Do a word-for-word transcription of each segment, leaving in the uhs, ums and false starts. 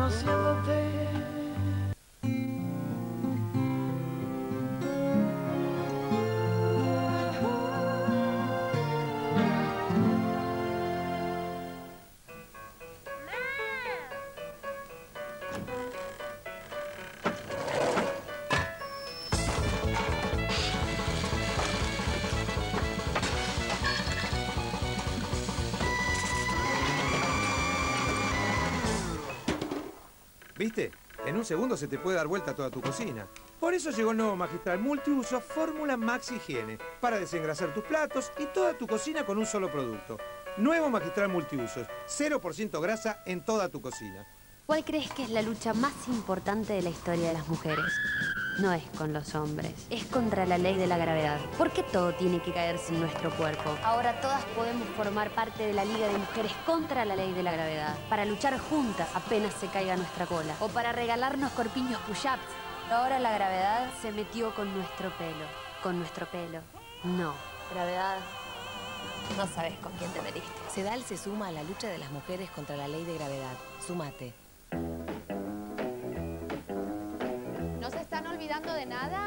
conociéndote. ¿Viste? En un segundo se te puede dar vuelta toda tu cocina. Por eso llegó el nuevo Magistral Multiuso Fórmula Max Higiene, para desengrasar tus platos y toda tu cocina con un solo producto. Nuevo Magistral Multiusos, cero por ciento grasa en toda tu cocina. ¿Cuál crees que es la lucha más importante de la historia de las mujeres? No es con los hombres, es contra la ley de la gravedad. ¿Por qué todo tiene que caerse en nuestro cuerpo? Ahora todas podemos formar parte de la Liga de Mujeres contra la ley de la gravedad, para luchar juntas apenas se caiga nuestra cola, o para regalarnos corpiños push-ups. Ahora la gravedad se metió con nuestro pelo. Con nuestro pelo. No, gravedad, no sabes con quién te metiste. CEDAL se suma a la lucha de las mujeres contra la ley de gravedad. Súmate. ¿No se están olvidando de nada?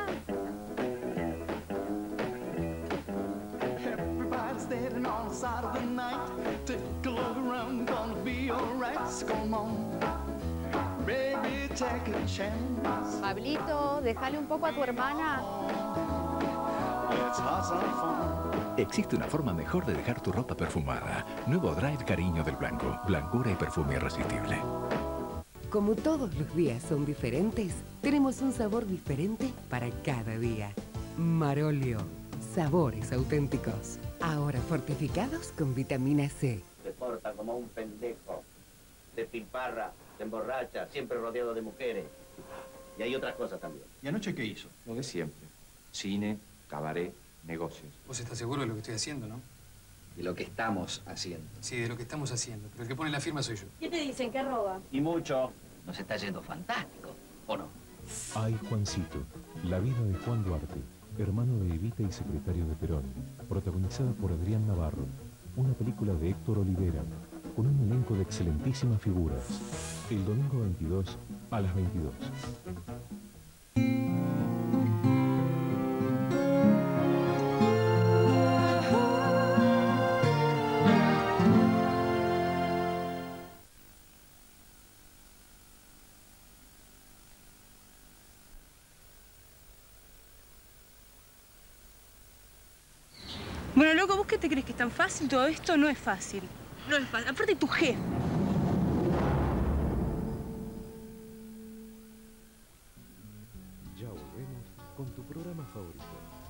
Everybody's dead and on the side of the night. Take a look around, gonna be alright. Come on, baby, take a chance. Pablito, déjale un poco a tu hermana. Let's have some fun. Existe una forma mejor de dejar tu ropa perfumada. Nuevo Drive Cariño del Blanco. Blancura y perfume irresistible. Como todos los días son diferentes, tenemos un sabor diferente para cada día. Marolio. Sabores auténticos. Ahora fortificados con vitamina C. Se porta como un pendejo. Se pilparra, se emborracha, siempre rodeado de mujeres. Y hay otras cosas también. ¿Y anoche qué hizo? Lo de siempre. Cine, cabaret, negocios. Vos estás seguro de lo que estoy haciendo, ¿no? De lo que estamos haciendo. Sí, de lo que estamos haciendo. Pero el que pone la firma soy yo. ¿Qué te dicen? ¿Qué roba? Y mucho. Nos está yendo fantástico, ¿o no? Ay, Juancito, la vida de Juan Duarte, hermano de Evita y secretario de Perón, protagonizada por Adrián Navarro, una película de Héctor Olivera, con un elenco de excelentísimas figuras. El domingo veintidós a las veintidós. Bueno, loco, ¿vos qué te crees que es tan fácil? Todo esto no es fácil. No es fácil. Aparte, tu jefe. Ya volvemos con tu programa favorito.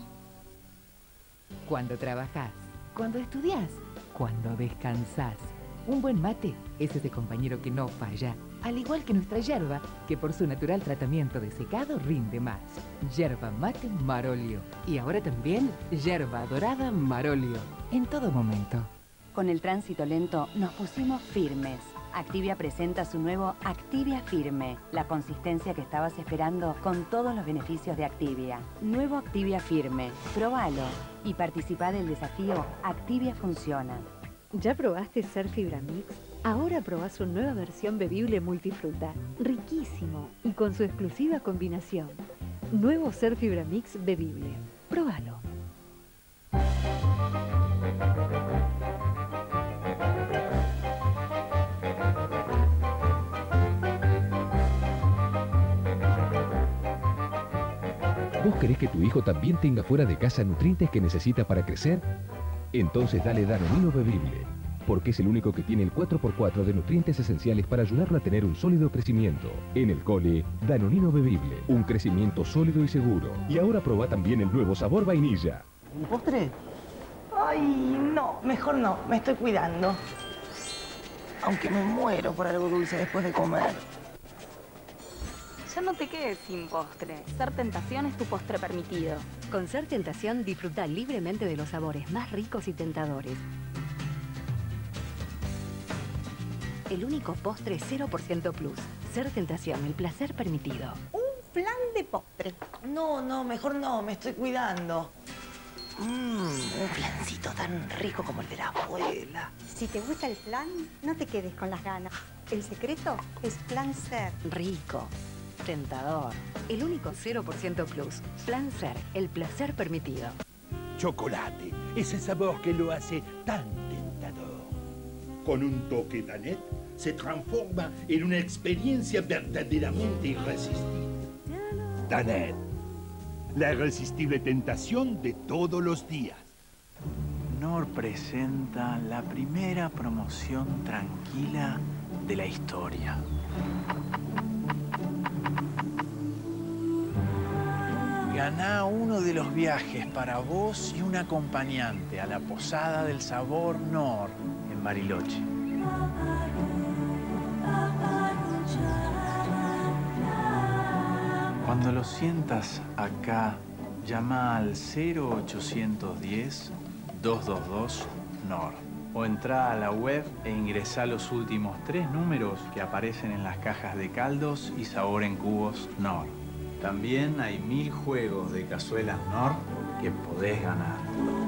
Cuando trabajás, cuando estudiás, cuando descansás. Un buen mate es ese compañero que no falla. Al igual que nuestra yerba, que por su natural tratamiento de secado rinde más. Yerba mate Marolio. Y ahora también yerba dorada Marolio. En todo momento. Con el tránsito lento nos pusimos firmes. Activia presenta su nuevo Activia Firme. La consistencia que estabas esperando con todos los beneficios de Activia. Nuevo Activia Firme. Probalo y participá del desafío Activia Funciona. ¿Ya probaste Ser Fibra Mix? Ahora probá su nueva versión bebible multifruta. Riquísimo y con su exclusiva combinación. Nuevo Ser Fibra Mix bebible. Próbalo. ¿Vos querés que tu hijo también tenga fuera de casa nutrientes que necesita para crecer? Entonces dale Danonino Bebible, porque es el único que tiene el cuatro por cuatro de nutrientes esenciales para ayudarlo a tener un sólido crecimiento. En el cole, Danonino Bebible, un crecimiento sólido y seguro. Y ahora probá también el nuevo sabor vainilla. ¿Un postre? Ay, no, mejor no, me estoy cuidando. Aunque me muero por algo dulce después de comer. Ya no te quedes sin postre. Ser Tentación es tu postre permitido. Con Ser Tentación disfruta libremente de los sabores más ricos y tentadores. El único postre cero por ciento plus. Ser Tentación, el placer permitido. Un flan de postre. No, no, mejor no, me estoy cuidando. Mmm, un flancito tan rico como el de la abuela. Si te gusta el flan, no te quedes con las ganas. El secreto es Plan Ser. Rico, tentador. El único cero por ciento plus. Plan Ser, el placer permitido. Chocolate, ese sabor que lo hace tan tentador. Con un toque Danette, se transforma en una experiencia verdaderamente irresistible. Danette, la irresistible tentación de todos los días. Knorr presenta la primera promoción tranquila de la historia. Ganá uno de los viajes para vos y un acompañante a la Posada del Sabor Knorr en Bariloche. Cuando lo sientas acá, llama al cero ochocientos diez, dos dos dos, Knorr. O entra a la web e ingresá los últimos tres números que aparecen en las cajas de caldos y sabor en cubos Knorr. También hay mil juegos de cazuelas Knorr que podés ganar.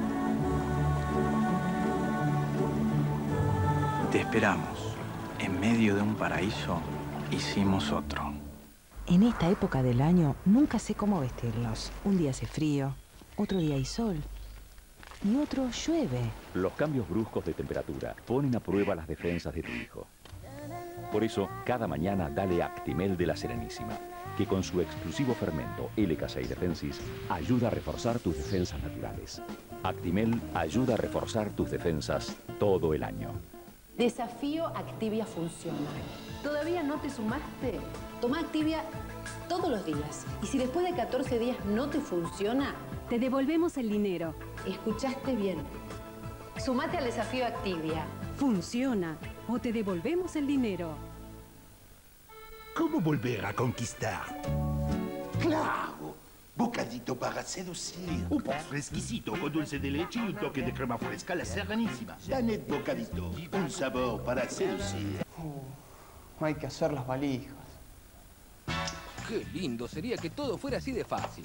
Te esperamos. En medio de un paraíso, hicimos otro. En esta época del año, nunca sé cómo vestirlos. Un día hace frío, otro día hay sol y otro llueve. Los cambios bruscos de temperatura ponen a prueba las defensas de tu hijo. Por eso, cada mañana dale Actimel de la Serenísima, que con su exclusivo fermento L K seis Defensis ayuda a reforzar tus defensas naturales. Actimel ayuda a reforzar tus defensas todo el año. Desafío Activia Funciona. ¿Todavía no te sumaste? Toma Activia todos los días. Y si después de catorce días no te funciona, te devolvemos el dinero. ¿Escuchaste bien? Sumate al desafío Activia. Funciona o te devolvemos el dinero. ¿Cómo volver a conquistar? ¡Claro! Bocadito para seducir. Un postre exquisito con dulce de leche y un toque de crema fresca, la Serenísima. Danette Bocadito, un sabor para seducir. Uh, hay que hacer las valijas. Qué lindo sería que todo fuera así de fácil.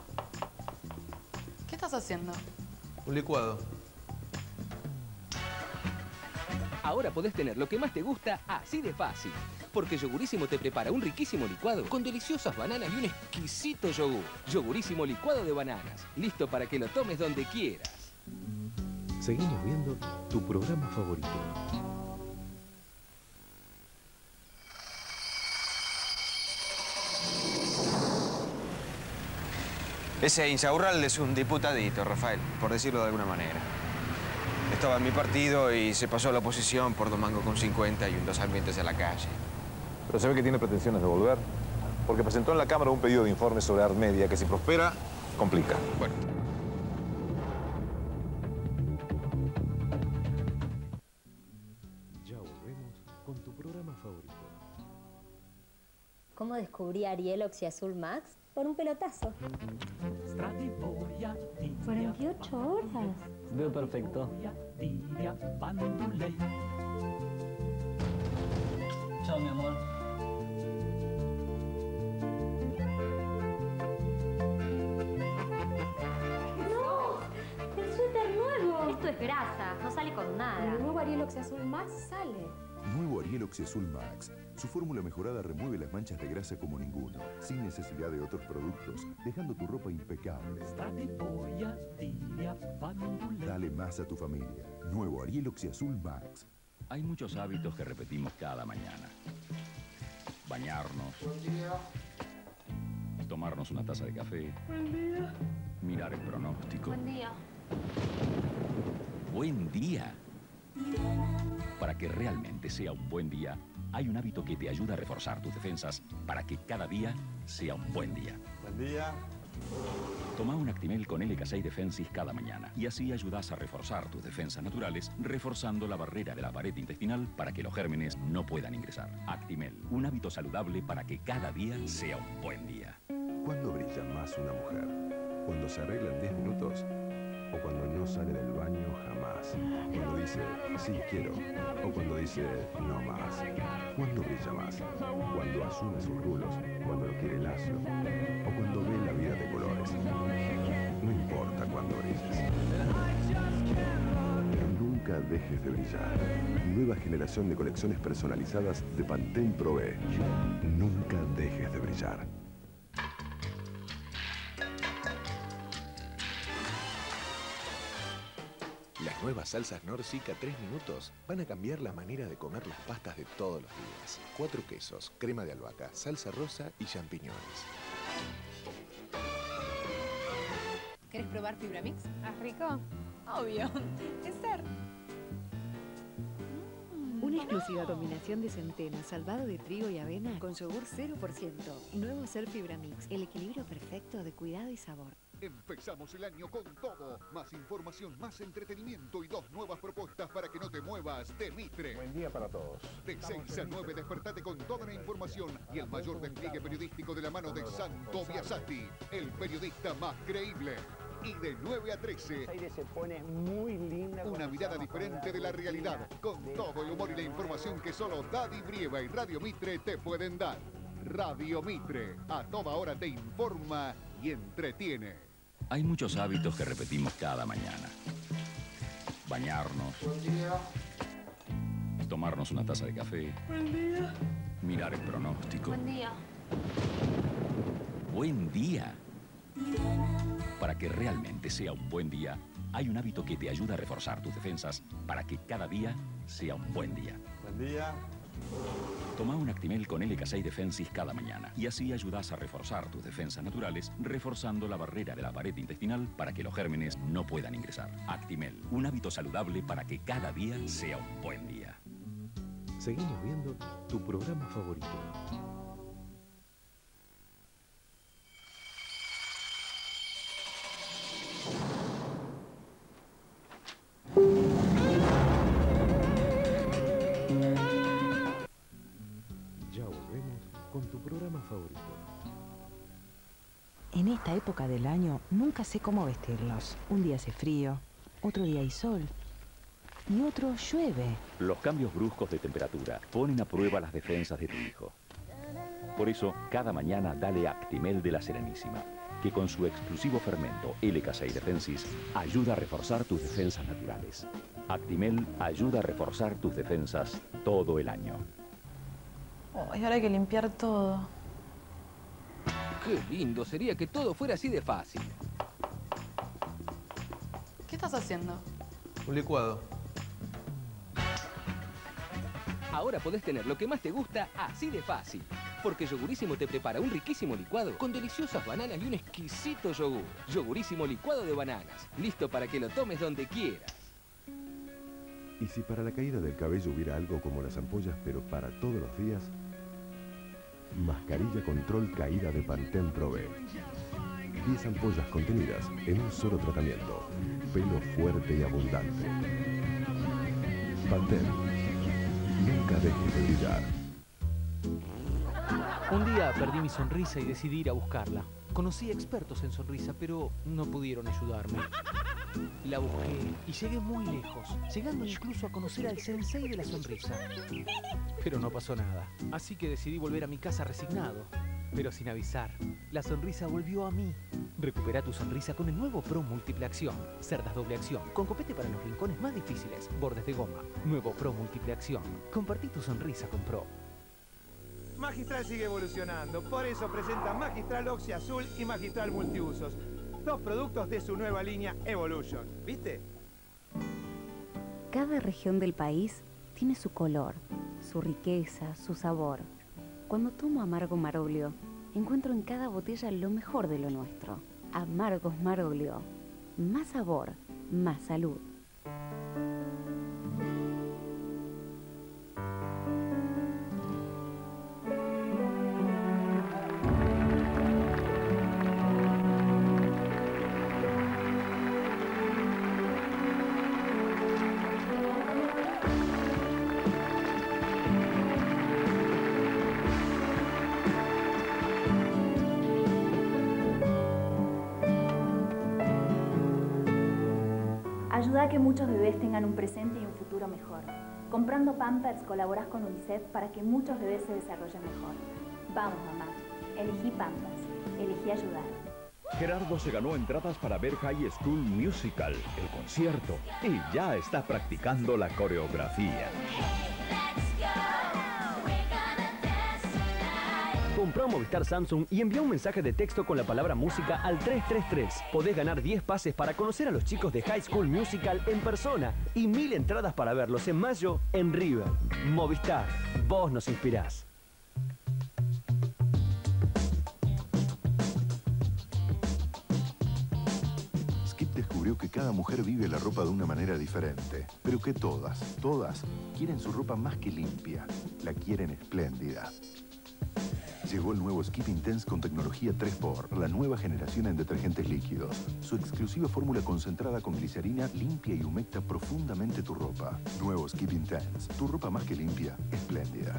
¿Qué estás haciendo? Un licuado. Ahora podés tener lo que más te gusta así de fácil. Porque Yogurísimo te prepara un riquísimo licuado con deliciosas bananas y un exquisito yogur. Yogurísimo licuado de bananas. Listo para que lo tomes donde quieras. Seguimos viendo tu programa favorito. Ese Insaurralde es un diputadito, Rafael, por decirlo de alguna manera. Estaba en mi partido y se pasó a la oposición por Domango con cincuenta y un dos ambientes a la calle. Pero se ve que tiene pretensiones de volver, porque presentó en la Cámara un pedido de informe sobre Armedia que si prospera, complica. Bueno. Ya volvemos con tu programa favorito. ¿Cómo descubrí Ariel Oxiazul Max? Por un pelotazo. cuarenta y ocho horas. Veo perfecto. Chao, mi amor. ¡No! ¡El suéter nuevo! Esto es grasa, no sale con nada. El nuevo Ariel Oxiazul Max sale. Nuevo Ariel Oxiazul Max. Su fórmula mejorada remueve las manchas de grasa como ninguno, sin necesidad de otros productos, dejando tu ropa impecable. Dale más a tu familia. Nuevo Ariel Oxiazul Max. Hay muchos hábitos que repetimos cada mañana. Bañarnos. Buen día. Tomarnos una taza de café. Buen día. Mirar el pronóstico. Buen día. Buen día. Para que realmente sea un buen día, hay un hábito que te ayuda a reforzar tus defensas para que cada día sea un buen día. Buen día. Toma un Actimel con L K seis Defensis cada mañana y así ayudas a reforzar tus defensas naturales, reforzando la barrera de la pared intestinal para que los gérmenes no puedan ingresar. Actimel, un hábito saludable para que cada día sea un buen día. ¿Cuándo brilla más una mujer? ¿Cuando se arregla en diez minutos? ¿O cuando no sale del baño jamás? Cuando dice, sí, quiero. O cuando dice, no más. ¿Cuándo brilla más? Cuando asume sus rulos, cuando lo quiere lacio. O cuando ve la vida de colores. No importa cuándo brilles. Pero nunca dejes de brillar. Nueva generación de colecciones personalizadas de Pantene Pro B. Nunca dejes de brillar. Las nuevas salsas Norsica tres minutos van a cambiar la manera de comer las pastas de todos los días. Cuatro quesos, crema de albahaca, salsa rosa y champiñones. ¿Querés probar Fibramix? ¿Es rico? Obvio. Es ser. Una exclusiva combinación de centeno, salvado de trigo y avena con yogur cero por ciento. Nuevo Ser Fibramix, el equilibrio perfecto de cuidado y sabor. Empezamos el año con todo. Más información, más entretenimiento y dos nuevas propuestas para que no te muevas de Mitre. Buen día para todos. De seis a nueve despertate con toda la información y el mayor despliegue periodístico de la mano de Santo Biasati, el periodista más creíble. Y de nueve a trece, se pone muy linda. Una mirada diferente de la realidad, con todo el humor y la información que solo Daddy Brieva y Radio Mitre te pueden dar. Radio Mitre, a toda hora te informa y entretiene. Hay muchos hábitos que repetimos cada mañana. Bañarnos. Buen día. Tomarnos una taza de café. Buen día. Mirar el pronóstico. Buen día. Buen día. Para que realmente sea un buen día, hay un hábito que te ayuda a reforzar tus defensas para que cada día sea un buen día. Buen día. Toma un Actimel con L K seis Defensis cada mañana y así ayudas a reforzar tus defensas naturales, reforzando la barrera de la pared intestinal para que los gérmenes no puedan ingresar. Actimel, un hábito saludable para que cada día sea un buen día. Seguimos viendo tu programa favorito. Ya volvemos con tu programa favorito. En esta época del año nunca sé cómo vestirlos. Un día hace frío, otro día hay sol y otro llueve. Los cambios bruscos de temperatura ponen a prueba las defensas de tu hijo. Por eso, cada mañana dale Actimel de la Serenísima, que con su exclusivo fermento L K seis Defensis ayuda a reforzar tus defensas naturales. Actimel ayuda a reforzar tus defensas todo el año. Oh, y ahora hay que limpiar todo. Qué lindo sería que todo fuera así de fácil. ¿Qué estás haciendo? Un licuado. Ahora podés tener lo que más te gusta así de fácil. Porque Yogurísimo te prepara un riquísimo licuado con deliciosas bananas y un exquisito yogur. Yogurísimo licuado de bananas, listo para que lo tomes donde quieras. Y si para la caída del cabello hubiera algo como las ampollas, pero para todos los días, mascarilla control caída de Pantene Pro B. diez ampollas contenidas en un solo tratamiento. Pelo fuerte y abundante. Pantene. Nunca dejes de brillar. Un día perdí mi sonrisa y decidí ir a buscarla. Conocí expertos en sonrisa, pero no pudieron ayudarme. La busqué y llegué muy lejos, llegando incluso a conocer al sensei de la sonrisa. Pero no pasó nada, así que decidí volver a mi casa resignado. Pero sin avisar, la sonrisa volvió a mí. Recupera tu sonrisa con el nuevo Pro Múltiple Acción. Cerdas doble acción, con copete para los rincones más difíciles, bordes de goma. Nuevo Pro Múltiple Acción. Compartí tu sonrisa con Pro. Magistral sigue evolucionando, por eso presenta Magistral Oxy Azul y Magistral Multiusos. Dos productos de su nueva línea Evolution, ¿viste? Cada región del país tiene su color, su riqueza, su sabor. Cuando tomo Amargo Maroglio, encuentro en cada botella lo mejor de lo nuestro. Amargos Maroglio. Más sabor, más salud. Ayuda a que muchos bebés tengan un presente y un futuro mejor. Comprando Pampers colaborás con UNICEF para que muchos bebés se desarrollen mejor. Vamos, mamá. Elegí Pampers. Elegí ayudar. Gerardo se ganó entradas para ver High School Musical, el concierto, y ya está practicando la coreografía. Comprá un Movistar Samsung y envía un mensaje de texto con la palabra música al tres tres tres. Podés ganar diez pases para conocer a los chicos de High School Musical en persona y mil entradas para verlos en mayo en River. Movistar, vos nos inspirás. Skip descubrió que cada mujer vive la ropa de una manera diferente, pero que todas, todas, quieren su ropa más que limpia, la quieren espléndida. Llegó el nuevo Skip Intense con tecnología tres por, la nueva generación en detergentes líquidos. Su exclusiva fórmula concentrada con glicerina limpia y humecta profundamente tu ropa. Nuevo Skip Intense, tu ropa más que limpia, espléndida.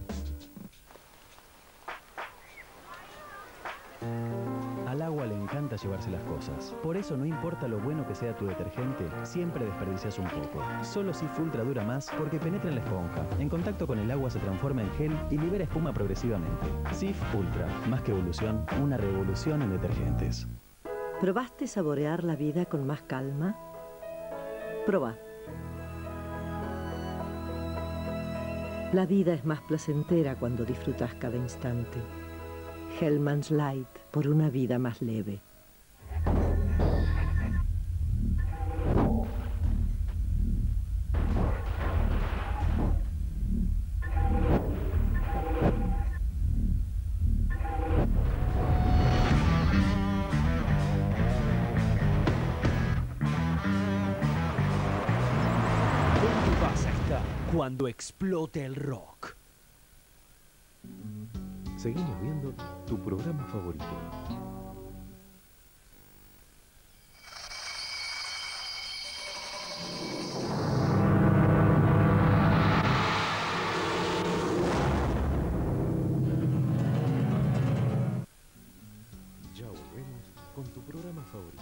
Al agua le encanta llevarse las cosas. Por eso no importa lo bueno que sea tu detergente, siempre desperdicias un poco. Solo Sif Ultra dura más porque penetra en la esponja. En contacto con el agua se transforma en gel y libera espuma progresivamente. Sif Ultra, más que evolución, una revolución en detergentes. ¿Probaste saborear la vida con más calma? Probá. La vida es más placentera cuando disfrutas cada instante. Hellmann's Light, por una vida más leve. ¿Dónde vas a estar cuando explote el rock? Seguimos viendo tu programa favorito. Ya volvemos con tu programa favorito.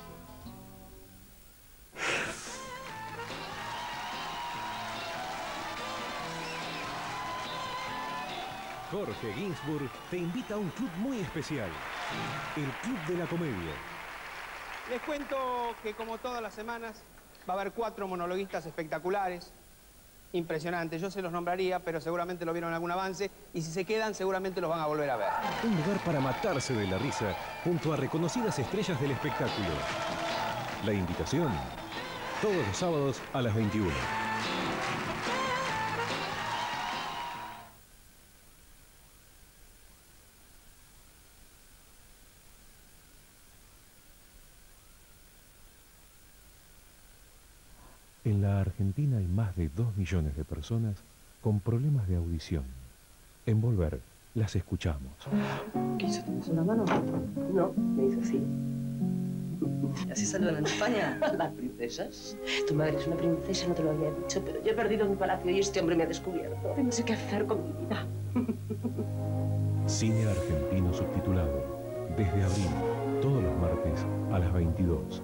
Jorge Ginsburg te invita a un club muy especial, el Club de la Comedia. Les cuento que como todas las semanas va a haber cuatro monologuistas espectaculares, impresionantes. Yo se los nombraría, pero seguramente lo vieron en algún avance y si se quedan seguramente los van a volver a ver. Un lugar para matarse de la risa junto a reconocidas estrellas del espectáculo. La invitación, todos los sábados a las veintiuna. En la Argentina hay más de dos millones de personas con problemas de audición. En Volver, las escuchamos. ¿Qué hizo? ¿Tienes una mano? No, me hizo así. ¿Así saludan en España? Las princesas. Tu madre es una princesa, no te lo había dicho, pero yo he perdido mi palacio y este hombre me ha descubierto. No sé qué hacer con mi vida. Cine argentino subtitulado. Desde abril, todos los martes a las veintidós.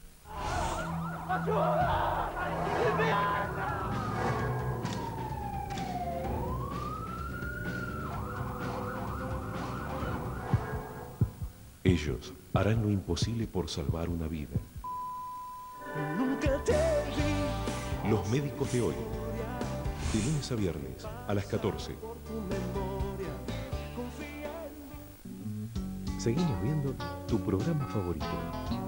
Ellos harán lo imposible por salvar una vida. Los médicos de hoy. De lunes a viernes a las catorce. Seguimos viendo tu programa favorito.